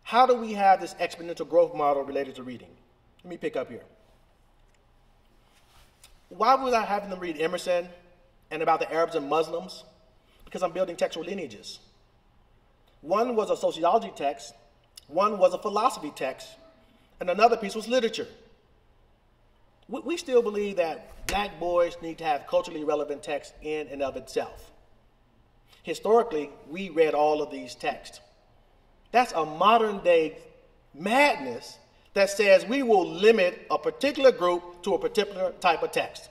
How do we have this exponential growth model related to reading? Let me pick up here. Why was I having them read Emerson and about the Arabs and Muslims? Because I'm building textual lineages. One was a sociology text, one was a philosophy text, and another piece was literature. We still believe that black boys need to have culturally relevant text in and of itself. Historically, we read all of these texts. That's a modern day madness that says we will limit a particular group to a particular type of text.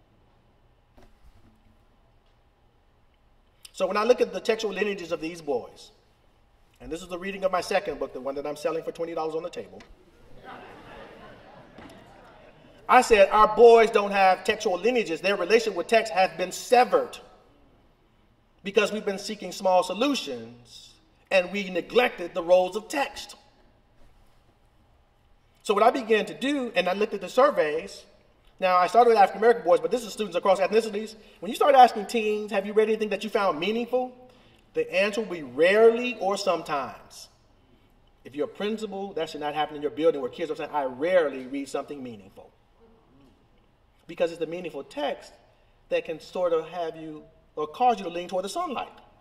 So when I look at the textual lineages of these boys, and this is the reading of my second book, the one that I'm selling for $20 on the table, I said our boys don't have textual lineages. Their relationship with text has been severed because we've been seeking small solutions and we neglected the roles of text. So what I began to do, and I looked at the surveys. Now, I started with African American boys, but this is students across ethnicities. When you start asking teens, have you read anything that you found meaningful? The answer will be rarely or sometimes. If you're a principal, that should not happen in your building where kids are saying, I rarely read something meaningful. Because it's the meaningful text that can sort of have you or cause you to lean toward the sunlight.